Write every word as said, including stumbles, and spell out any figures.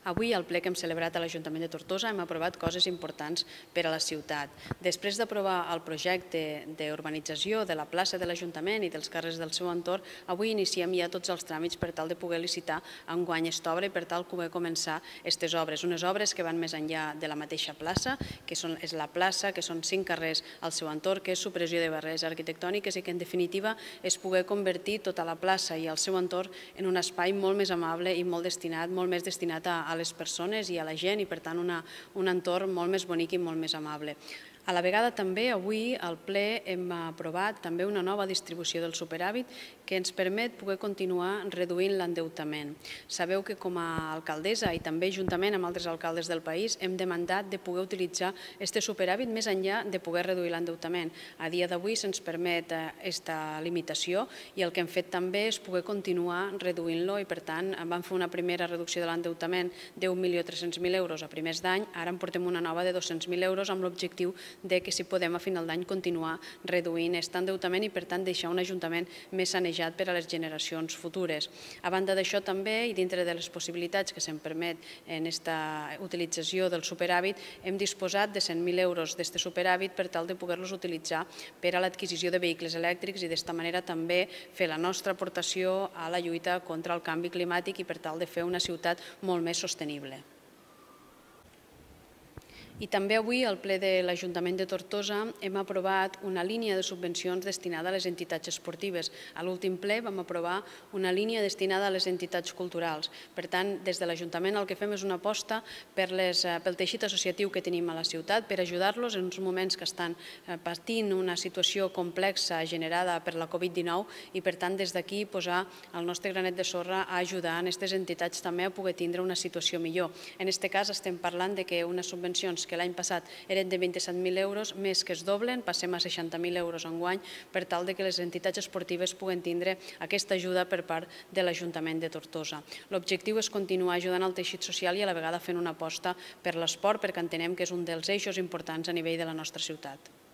Avui, al ple que hem celebrat a l'Ajuntament de Tortosa, hem aprovat coses importants per a la ciutat. Després d'aprovar el projecte d'urbanització de la plaça de l'Ajuntament i dels carrers del seu entorn, avui iniciem ja tots els tràmits per tal de poder licitar enguany esta obra i per tal de poder començar aquestes obres. Unes obres que van més enllà de la mateixa plaça, que és la plaça, que són cinc carrers al seu entorn, que és supressió de barreres arquitectòniques i que, en definitiva, és poder convertir tota la plaça i el seu entorn en un espai molt més amable i molt destinat, molt més destinat a les persones i a la gent i, per tant, un entorn molt més bonic i molt més amable. A la vegada també avui al ple hem aprovat també una nova distribució del superàvit que ens permet poder continuar reduint l'endeutament. Sabeu que com a alcaldessa i també juntament amb altres alcaldes del país hem demandat de poder utilitzar aquest superàvit més enllà de poder reduir l'endeutament. A dia d'avui se'ns permet aquesta limitació i el que hem fet també és poder continuar reduint-lo i per tant vam fer una primera reducció de l'endeutament d'un milió tres-cents mil euros a primers d'any, ara en portem una nova de dos-cents mil euros amb l'objectiu de que si podem a final d'any continuar reduint aquest endeutament i per tant deixar un ajuntament més sanejat per a les generacions futures. A banda d'això també i dintre de les possibilitats que se'n permet en aquesta utilització del superàvit hem disposat de cent mil euros d'aquest superàvit per tal de poder-los utilitzar per a l'adquisició de vehicles elèctrics i d'esta manera també fer la nostra aportació a la lluita contra el canvi climàtic i per tal de fer una ciutat molt més sostenible. I també avui al ple de l'Ajuntament de Tortosa hem aprovat una línia de subvencions destinada a les entitats esportives. A l'últim ple vam aprovar una línia destinada a les entitats culturals. Per tant, des de l'Ajuntament el que fem és una aposta pel teixit associatiu que tenim a la ciutat, per ajudar-los en uns moments que estan patint una situació complexa generada per la Covid dinou i per tant des d'aquí posar el nostre granet de sorra a ajudar a aquestes entitats també a poder tindre una situació millor. En aquest cas estem parlant que unes subvencions que l'any passat eren de vint-i-set mil euros, més que es doblen, passem a seixanta mil euros enguany, per tal que les entitats esportives puguen tindre aquesta ajuda per part de l'Ajuntament de Tortosa. L'objectiu és continuar ajudant al teixit social i a la vegada fent una aposta per l'esport, perquè entenem que és un dels eixos importants a nivell de la nostra ciutat.